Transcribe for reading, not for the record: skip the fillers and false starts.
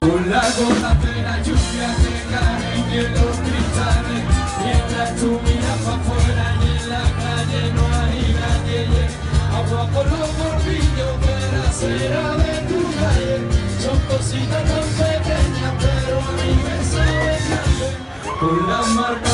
Con la gota de la lluvia que cae en los cristales, mientras tú miras pa' afuera y en la calle no hay nadie. Agua por los bolsillos de la acera de tu calle, son cositas tan pequeñas pero a mí me saben grande. Con la marca